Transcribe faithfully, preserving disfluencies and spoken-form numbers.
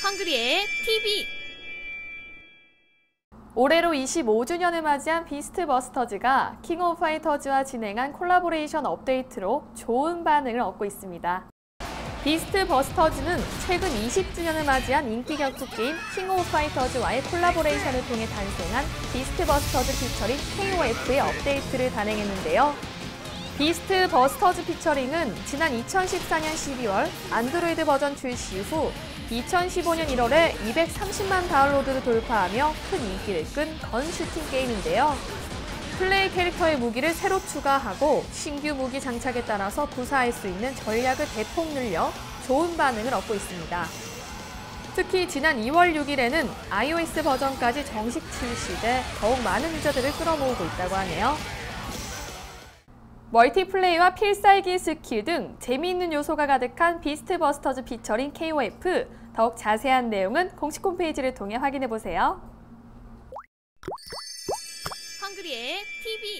헝그리의 티비. 올해로 이십오 주년을 맞이한 비스트버스터즈가 킹 오브 파이터즈와 진행한 콜라보레이션 업데이트로 좋은 반응을 얻고 있습니다. 비스트버스터즈는 최근 이십 주년을 맞이한 인기 격투 게임 킹 오브 파이터즈와의 콜라보레이션을 통해 탄생한 비스트버스터즈 피처링 케이오에프의 업데이트를 단행했는데요. 비스트버스터즈 피처링은 지난 이천십사 년 십이월 안드로이드 버전 출시 후 이천십오 년 일월에 이백삼십만 다운로드를 돌파하며 큰 인기를 끈 건 슈팅 게임인데요. 플레이 캐릭터의 무기를 새로 추가하고 신규 무기 장착에 따라서 구사할 수 있는 전략을 대폭 늘려 좋은 반응을 얻고 있습니다. 특히 지난 이월 육일에는 아이오에스 버전까지 정식 출시돼 더욱 많은 유저들을 끌어모으고 있다고 하네요. 멀티플레이와 필살기 스킬 등 재미있는 요소가 가득한 비스트버스터즈 피처링 케이오에프, 더욱 자세한 내용은 공식 홈페이지를 통해 확인해보세요. 헝그리의 티비.